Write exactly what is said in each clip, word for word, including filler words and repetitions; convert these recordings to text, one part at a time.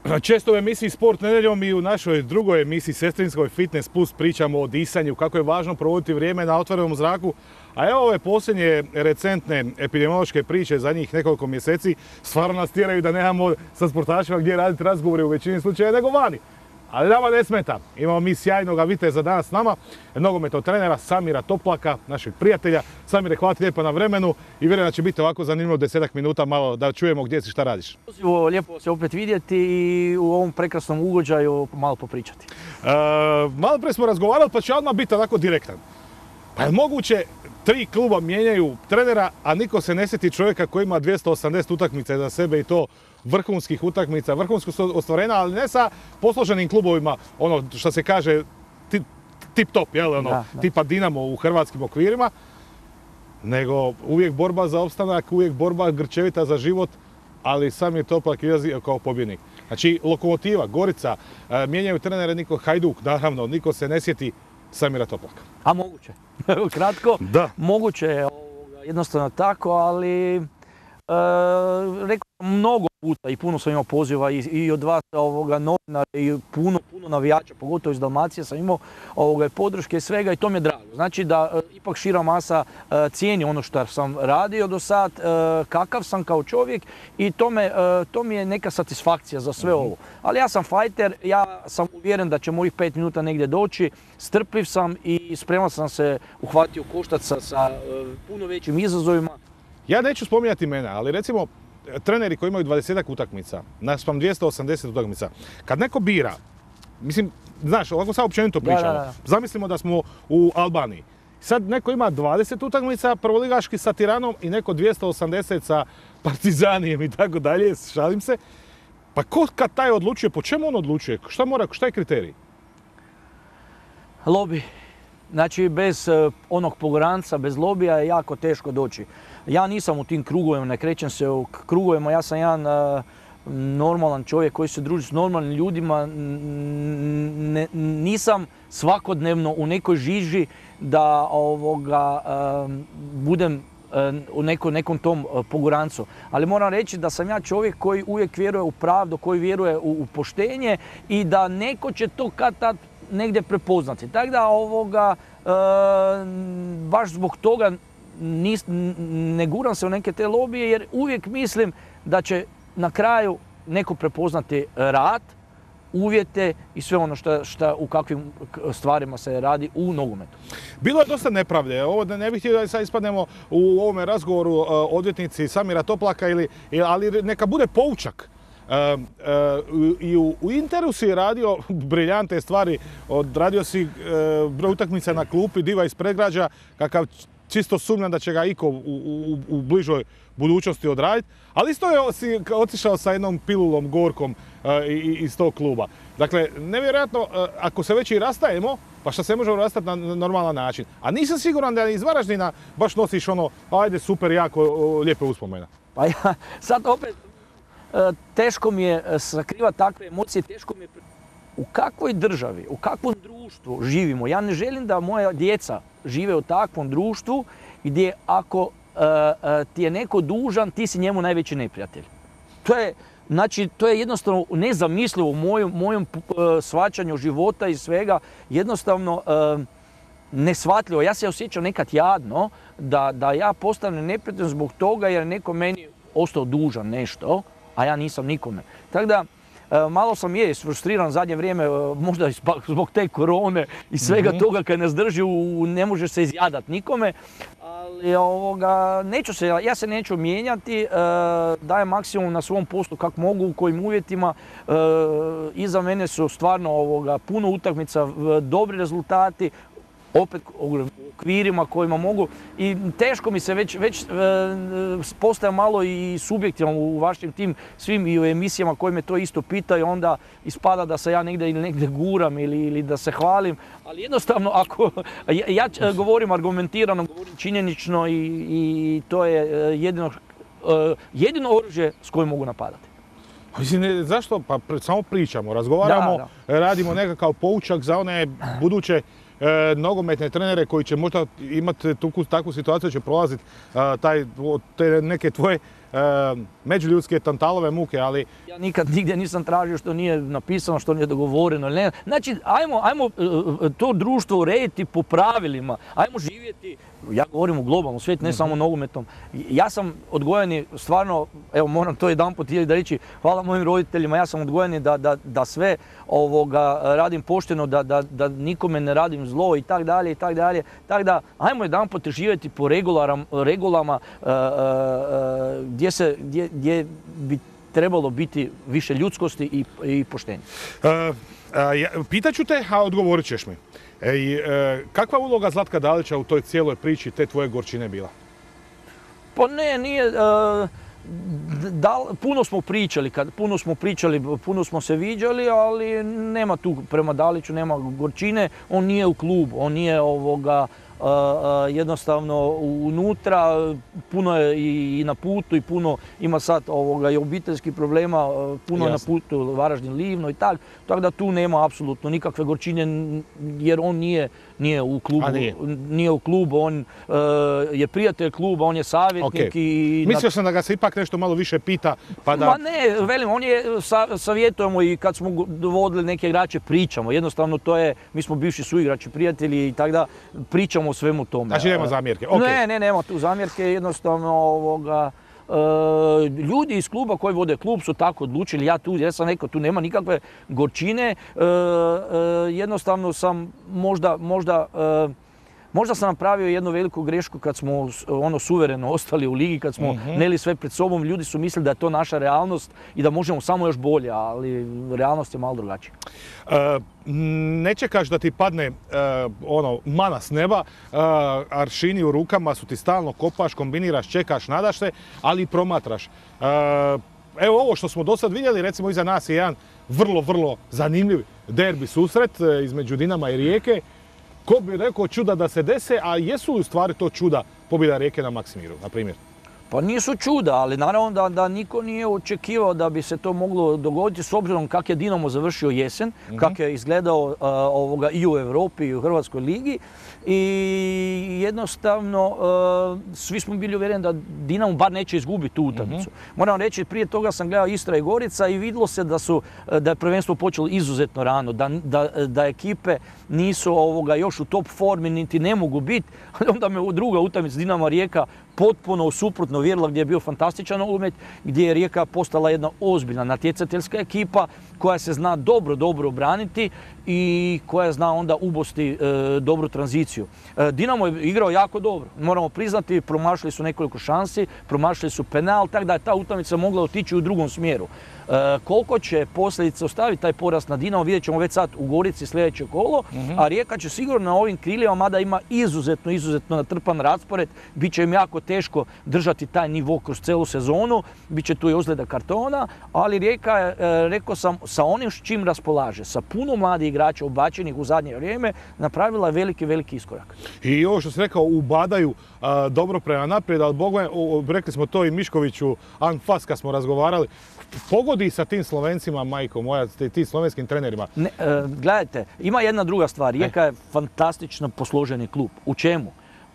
Često u emisiji Sport nedjeljom i u našoj drugoj emisiji Sestrinskoj Fitness Plus pričamo o disanju, kako je važno provoditi vrijeme na otvorenom zraku. A evo ove posljednje recentne epidemiološke priče zadnjih nekoliko mjeseci stvarno nas tjeraju da nemamo sa sportašima gdje raditi razgovore u većini slučajeva nego vani. Ali nama ne smeta. Imamo mi sjajnog viteza danas s nama, nogometnog trenera Samira Toplaka, našeg prijatelja. Samire, hvala ti lijepo na vremenu i vjerujem da će biti ovako zanimljivo desetak minuta malo da čujemo gdje si, šta radiš. Lijepo se opet vidjeti i u ovom prekrasnom ugođaju malo popričati. E, malo prije smo razgovarali pa će odmah biti onako direktan. Pa je moguće tri kluba mijenjaju trenera, a niko se ne sjeti čovjeka koji ima dvjesto osamdeset utakmica za sebe i to vrhunskih utakmica, vrhunskog ostvarenja, ali ne sa posloženim klubovima, ono što se kaže tip, tip top, jel, ono, da, da. Tipa Dinamo u hrvatskim okvirima, nego uvijek borba za opstanak, uvijek borba grčevita za život, ali Samir Toplak izlazi kao pobjednik. Znači, Lokomotiva, Gorica, mijenjaju trenere, niko Hajduk, naravno, niko se ne sjeti Samira Toplaka. A moguće, kratko, da. Moguće je jednostavno tako, ali E, rekao sam mnogo puta i puno sam imao poziva i, i od vas ovoga, novinara i puno, puno navijača, pogotovo iz Dalmacije sam imao ovoga, podrške i svega i to mi je drago. Znači da e, ipak šira masa e, cijeni ono što sam radio do sad, e, kakav sam kao čovjek i to, me, e, to mi je neka satisfakcija za sve ovo. Ali ja sam fajter, ja sam uvjeren da će mojih pet minuta negdje doći, strpljiv sam i spreman sam se uhvatio koštac sa, sa e, puno većim izazovima. Ja neću spominjati mene, ali recimo treneri koji imaju dvadesetak utakmica, naspram dvjesto osamdeset utakmica, kad neko bira, mislim, znaš, ovako sad općenito pričamo, da, da, da. Zamislimo da smo u Albaniji. Sad neko ima dvadeset utakmica prvoligaški sa Tiranom i neko dvjesto osamdeset sa Partizanijem i tako dalje, šalim se. Pa ko kad taj odlučuje, po čemu on odlučuje? Šta mora, šta je kriterij? Lobby. Znači, bez onog pogoranca, bez lobija je jako teško doći. Ja nisam u tim krugovima, ne krećem se u krugovima, ja sam jedan uh, normalan čovjek koji se druži s normalnim ljudima. Ne, nisam svakodnevno u nekoj žiži da ovoga, uh, budem uh, u neko, nekom tom uh, pogorancu. Ali moram reći da sam ja čovjek koji uvijek vjeruje u pravdu, koji vjeruje u, u poštenje i da neko će to kad tad negdje prepoznati. Tako da ovoga, e, baš zbog toga nis, ne guram se u neke te lobije jer uvijek mislim da će na kraju neko prepoznati rad, uvjete i sve ono šta, šta u kakvim stvarima se radi u nogometu. Bilo je dosta nepravde. Ovo ne bih htio da sad ispadnemo u ovome razgovoru uh, odvjetnici Samira Toplaka, ili, ali neka bude poučak. Uh, uh, I u, u Interu si radio briljante stvari, odradio si uh, broj utakmica na klupi, diva iz predgrađa, kakav čisto sumnjam da će ga iko u, u, u bližoj budućnosti odraditi, ali isto je si otišao sa jednom pilulom gorkom uh, iz tog kluba. Dakle, nevjerojatno, uh, ako se već i rastajemo, pa što se možemo rastati na normalan način. A nisam siguran da iz Varaždina baš nosiš ono, ajde super, jako uh, lijepe uspomena. Pa ja, sad opet, teško mi je sakrivati takve emocije, teško mi je... U kakvoj državi, u kakvom društvu živimo? Ja ne želim da moja djeca žive u takvom društvu gdje ako uh, uh, ti je neko dužan, ti si njemu najveći neprijatelj. To je, znači, to je jednostavno nezamislivo u mojom, mojom uh, shvaćanju života i svega. Jednostavno uh, neshvatljivo. Ja se osjećam nekad jadno da, da ja postanem neprijatelj zbog toga jer neko meni ostao dužan nešto, a ja nisam nikome. Tako da, malo sam je isfrustriran zadnje vrijeme, možda zbog te korone i svega mm-hmm. toga kad nas drži, ne može se izjadat nikome. Ali ovoga, neću se, ja se neću mijenjati, dajem maksimum na svom poslu kako mogu, u kojim uvjetima. Iza mene su stvarno ovoga, puno utakmica, dobri rezultati. Opet u okvirima kojima mogu i teško mi se već, već e, postajem malo i subjektivan u vašim tim svim i u emisijama koji me to isto pitaju, onda ispada da se ja negdje ili negdje guram ili, ili da se hvalim, ali jednostavno ako ja, ja govorim argumentirano, govorim činjenično i, i to je jedino, jedino oružje s kojim mogu napadati. Mislim, zašto? Pa samo pričamo, razgovaramo, da, da. Radimo nekakav poučak za one buduće E, nogometne trenere koji će možda imati tuku, takvu situaciju, će prolaziti e, taj, te neke tvoje međuljudske tantalove muke, ali... Ja nikad nigdje nisam tražio što nije napisano, što nije dogovoreno. Ne. Znači, ajmo, ajmo to društvo urediti po pravilima, ajmo živjeti, ja govorim u globalnom svijetu, ne mm-hmm. samo nogometnom. Ja sam odgojeni, stvarno, evo moram to jedanput da reći, hvala mojim roditeljima, ja sam odgojeni da, da, da sve ovoga radim pošteno, da, da, da nikome ne radim zlo i tak dalje i tak dalje. Tako da, ajmo jedanput živjeti po regularam, regulama uh, uh, gdje, se, gdje, gdje bi trebalo biti više ljudskosti i, i poštenja. Uh, uh, ja, pitaću te, a odgovorit ćeš mi. Ej, uh, kakva uloga Zlatka Dalića u toj cijeloj priči te tvoje gorčine bila? Pa ne, nije... Uh, Da, puno smo pričali, kad, puno smo pričali, puno smo se viđali, ali nema tu prema Daliću, nema gorčine, on nije u klubu, on nije ovoga, uh, uh, jednostavno unutra, puno je i, i na putu i puno ima sad ovoga i obiteljskih problema, uh, puno Jasne. Je na putu Varaždin, Livno i tak, tako da tu nema apsolutno nikakve gorčine jer on nije, nije u klubu, nije. nije u klubu, on uh, je prijatelj kluba, on je savjetnik okay. i... Mislio sam da ga se ipak nešto malo više pita, pa da... Ma ne, velim, on je, sa, savjetujemo i kad smo dovodili neke igrače, pričamo, jednostavno to je, mi smo bivši suigrači, prijatelji i tako da pričamo o svemu tome. Znači nema zamjerke, okej. Okay. Ne, ne, nema tu zamjerke, jednostavno ovoga... Uh, ljudi iz kluba koji vode klub su tako odlučili, ja tu, ja sam rekao, tu nema nikakve gorčine, uh, uh, jednostavno sam možda, možda, uh, možda sam napravio jednu veliku grešku kad smo ono suvereno ostali u ligi, kad smo mm-hmm. neli sve pred sobom, ljudi su mislili da je to naša realnost i da možemo samo još bolje, ali realnost je malo drugačija. Uh, ne čekaš da ti padne uh, ono, mana s neba, uh, aršini u rukama su ti stalno, kopaš, kombiniraš, čekaš, nadaš se, ali i promatraš. Uh, evo ovo što smo do sad vidjeli, recimo iza nas je jedan vrlo, vrlo zanimljiv derbi susret uh, između Dinama i Rijeke. Ko bi rekao čuda da se dese, a jesu li u stvari to čuda pobjeda Rijeke na Maksimiru, na primjer? Pa nisu čuda, ali naravno da, da niko nije očekivao da bi se to moglo dogoditi s obzirom kak je Dinamo završio jesen, mm-hmm. kak je izgledao uh, ovoga i u Europi i u Hrvatskoj ligi i jednostavno uh, svi smo bili uvjereni da Dinamo bar neće izgubiti tu utakmicu. Mm-hmm. Moram reći, prije toga sam gledao Istra i Gorica i vidjelo se da, su, da je prvenstvo počelo izuzetno rano, da, da, da ekipe nisu ovoga još u top formi niti ne mogu biti. Onda me druga utakmica Dinamo Rijeka potpuno suprotno vjerila, gdje je bio fantastičan nogomet, gdje je Rijeka postala jedna ozbiljna natjecateljska ekipa koja se zna dobro, dobro obraniti i koja zna onda ubosti e, dobru tranziciju. E, Dinamo je igrao jako dobro, moramo priznati, promašili su nekoliko šansi, promašili su penal, tako da je ta utakmica mogla otići u drugom smjeru. E, koliko će posljedice ostaviti taj porast na Dinamo, vidjet ćemo već sad u Gorici sljedeće kolo, mm-hmm. a Rijeka će sigurno na ovim krilima, mada ima izuzetno, izuzetno natrpan raspored, bit će im jako teško držati taj nivo kroz celu sezonu, bit će tu i ozljeda kartona, ali Rijeka je, e, rekao sam, sa onim s čim raspolaže, sa puno mladih igrača ubačenih u zadnje vrijeme, napravila je veliki, veliki iskorak. I ovo što si rekao, ubadaju a, dobro prema naprijed, ali Bogme, rekli smo to i Miškoviću, Anfas kad smo razgovarali, pogodi sa tim Slovencima, majko moja, tim slovenskim trenerima. Ne, e, gledajte, ima jedna druga stvar, Rijeka je fantastično posloženi klub. U čemu?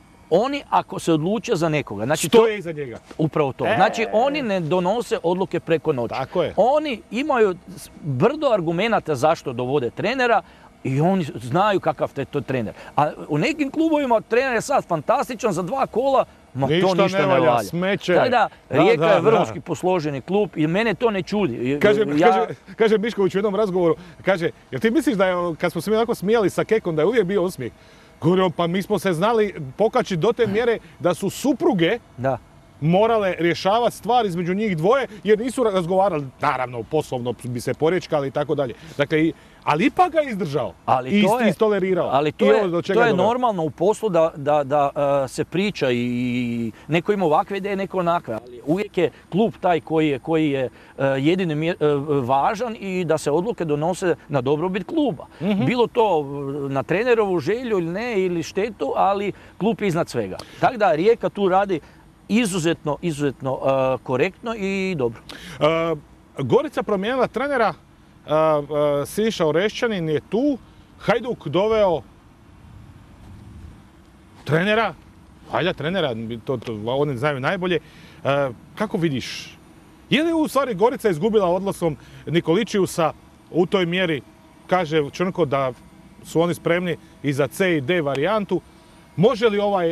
Oni ako se odluče za nekoga, znači stoje iza njega. Upravo to. E. Znači oni ne donose odluke preko noći. Tako je. Oni imaju brdo argumenata zašto dovode trenera i oni znaju kakav je to trener. A u nekim klubovima trener je sad fantastičan za dva kola, ma ništa to ništa ne valja. Ne valja. Smeće. Tako da, Rijeka da, da, je vrhunski da. posloženi klub i mene to ne čudi. Kaže, ja... kaže, kaže Mišković u jednom razgovoru, kaže, jel ti misliš da je, kad smo se mi onako smijali sa Kekom, da je uvijek bio osmijeh? Govorio, pa mi smo se znali pokaći do te mjere da su supruge da. morale rješavati stvar između njih dvoje, jer nisu razgovarali, naravno, poslovno bi se porječkali i tako dalje. Dakle, ali ipak ga je izdržao ali i to je, istolerirao. Ali to je, to je normalno u poslu da, da, da uh, se priča i neko ima ovakve ideje, neko onakve. Ali uvijek je klub taj koji je, koji je uh, jedini uh, važan i da se odluke donose na dobrobit kluba. Mm-hmm. Bilo to na trenerovu želju ili ne, ili štetu, ali klub je iznad svega. Tako da Rijeka tu radi izuzetno, izuzetno uh, korektno i dobro. Uh, Gorica promijenila trenera, uh, uh, Siniša Orešćanin je tu, Hajduk doveo trenera, valjda trenera, to, to oni znaju najbolje. Kako vidiš? Je li u stvari Gorica izgubila odlasom Nikoličiusa u toj mjeri, kaže Črnko da su oni spremni i za C i D varijantu? Može li ovaj e,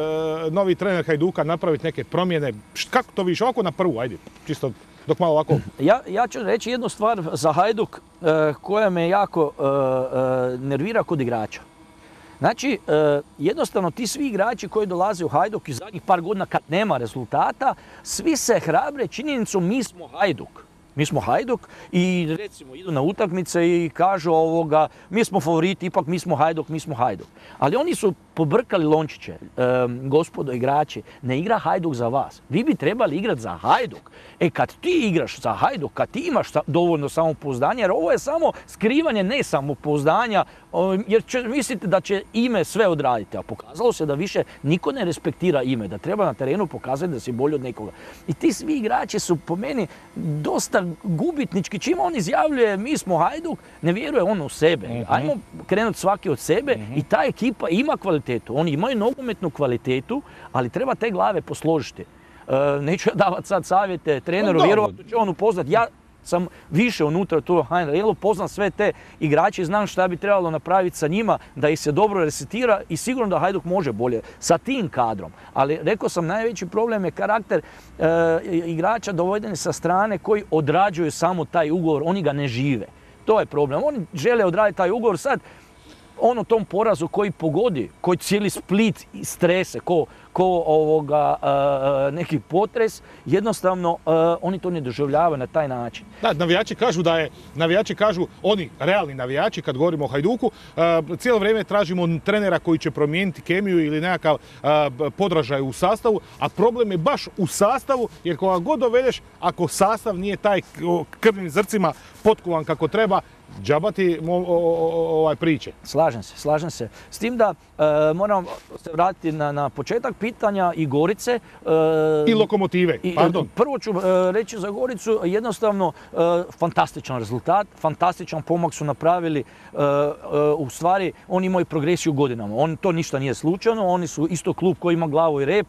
novi trener Hajduka napraviti neke promjene? Kako to vidiš? Ovako na prvu, ajde, čisto dok malo ovako... Ja, ja ću reći jednu stvar za Hajduk e, koja me jako e, e, nervira kod igrača. Znači, e, jednostavno ti svi igrači koji dolaze u Hajduk iz zadnjih par godina kad nema rezultata, svi se hrabre činjenicom mi smo Hajduk. Mi smo Hajduk i recimo idu na utakmice i kažu ovoga, mi smo favoriti, ipak mi smo Hajduk, mi smo Hajduk. Ali oni su pobrkali lončiće, e, gospodo igrači, ne igra Hajduk za vas. Vi bi trebali igrati za Hajduk. E kad ti igraš za Hajduk, kad ti imaš dovoljno samopouzdanja, jer ovo je samo skrivanje ne samopouzdanja, jer će, mislite da će ime sve odraditi, a pokazalo se da više niko ne respektira ime, da treba na terenu pokazati da si bolji od nekoga. I ti svi igrači su po meni dosta gubitnički. Čim on izjavljuje mi smo Hajduk, ne vjeruje on u sebe. Uh-huh. Ajmo krenuti svaki od sebe uh-huh. i ta ekipa ima kvalitetu. Oni imaju nogometnu kvalitetu, ali treba te glave posložiti. E, neću ja davati sad savjete treneru, no, vjerovatno će on upoznati. Ja sam više unutra tu H N L-u, poznam sve te igrače i znam šta bi trebalo napraviti sa njima da ih se dobro resetira i sigurno da Hajduk može bolje sa tim kadrom. Ali rekao sam, najveći problem je karakter e, igrača dovedeni sa strane koji odrađuju samo taj ugovor, oni ga ne žive. To je problem. Oni žele odraditi taj ugovor sad, on u tom porazu koji pogodi, koji cijeli Split strese, ko, ko ovoga, uh, neki potres, jednostavno uh, oni to ne doživljavaju na taj način. Da, navijači kažu da je, navijači kažu, oni realni navijači, kad govorimo o Hajduku, uh, cijelo vrijeme tražimo trenera koji će promijeniti kemiju ili nekakav uh, podražaj u sastavu, a problem je baš u sastavu, jer koga god dovedeš, ako sastav nije taj krvnim zrcima potkovan kako treba, džabati ovaj priče. Slažem se, slažem se. S tim da e, moram se vratiti na, na početak pitanja i Gorice. E, I Lokomotive, i, pardon. Prvo ću e, reći za Goricu, jednostavno e, fantastičan rezultat, fantastičan pomak su napravili. E, e, u stvari, oni imaju progresiju godinama. On, to ništa nije slučajno, oni su isto klub koji ima glavu i rep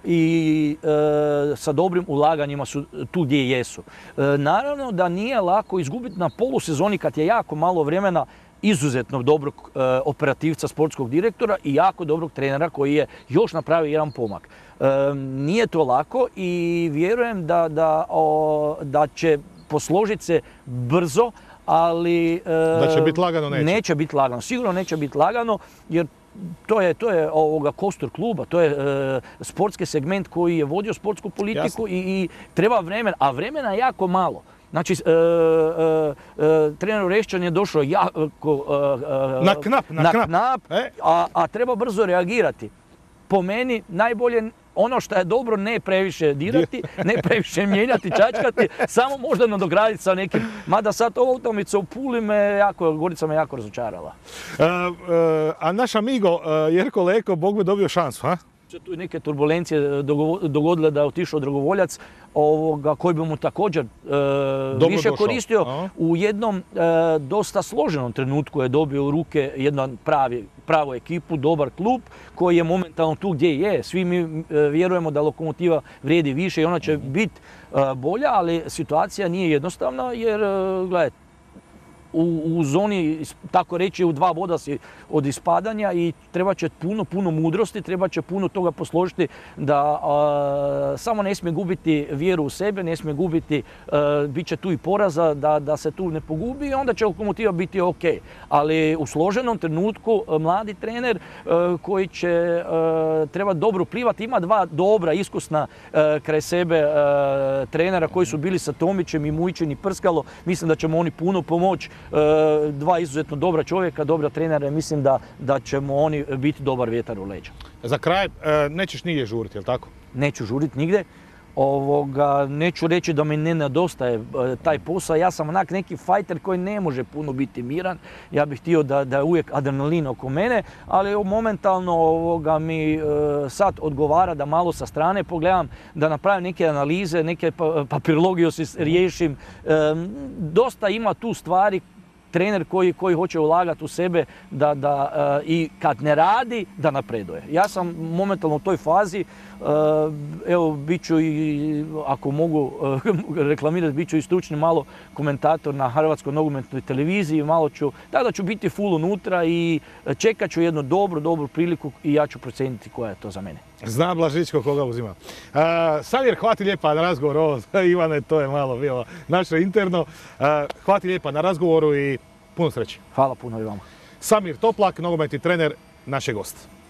i e, sa dobrim ulaganjima su tu gdje jesu. E, naravno da nije lako izgubiti na polusezoni kad je jako malo vremena izuzetno dobrog e, operativca, sportskog direktora i jako dobrog trenera koji je još napravio jedan pomak. E, nije to lako i vjerujem da, da, o, da će posložiti se brzo, ali e, da će biti lagano, neće. Neće biti lagano, sigurno neće biti lagano, jer to je, to je ovoga kostur kluba, to je e, sportski segment koji je vodio sportsku politiku i, i treba vremena, a vremena je jako malo. Znači, e, e, e, trener Orešćan je došao jako, e, na knap, na, na knap, knap e? a, a treba brzo reagirati. Po meni najbolje ono što je dobro ne previše dirati, ne previše mijenjati, čačkati, samo možda nadograditi sa nekim. Mada sad ova utakmica u Puli me jako, Gorica me jako razočarala. E, e, a naš amigo Jerko Leko, Bog me dobio šansu, ha? Tu neke turbulencije dogodile da je otišao Dragovoljac, ovoga, koji bi mu također e, više došao. koristio. Aha. U jednom e, dosta složenom trenutku je dobio u ruke jednu pravi, pravu ekipu, dobar klub koji je momentalno tu gdje je. Svi mi e, vjerujemo da Lokomotiva vrijedi više i ona će mm-hmm. biti e, bolja, ali situacija nije jednostavna jer, e, gledajte, U, u zoni, tako reći, u dva boda si od ispadanja i treba će puno, puno mudrosti, treba će puno toga posložiti da a, samo ne smije gubiti vjeru u sebe, ne smije gubiti, a, bit će tu i poraza da, da se tu ne pogubi i onda će Lokomotiva biti ok. Ali u složenom trenutku a, mladi trener a, koji će a, treba dobro plivati, ima dva dobra, iskusna a, kraj sebe a, trenera koji su bili sa Tomićem i Mujićem i Prskalo, mislim da ćemo oni puno pomoći. Dva izuzetno dobra čovjeka, dobra trenera i mislim da, da ćemo oni biti dobar vjetar u leđa. Za kraj, nećeš nigdje žuriti, jel' tako? Neću žuriti nigdje. Ovoga, neću reći da mi ne nedostaje taj posao. Ja sam onak neki fajter koji ne može puno biti miran. Ja bih htio da, da je uvijek adrenalin oko mene, ali momentalno ovoga, mi e, sad odgovara da malo sa strane pogledam, da napravim neke analize, neke papirologije si riješim. E, dosta ima tu stvari trener koji, koji hoće ulagati u sebe da, da, i kad ne radi, da napreduje. Ja sam momentalno u toj fazi, evo, bit ću i, ako mogu reklamirati, bit ću i stručni malo komentator na Hrvatskoj nogometnoj televiziji, malo ću, tako da ću biti full unutra i čekat ću jednu dobru, dobru priliku i ja ću procijeniti koja je to za mene. Zna Blažičko koga uzima. Uh, Samir, hvala ti lijepa na razgovor, ovo, Ivane, to je malo bilo naše interno. Uh, hvala ti lijepa na razgovoru i puno sreće. Hvala puno i vama. Samir Toplak, nogometni trener, naš je gost.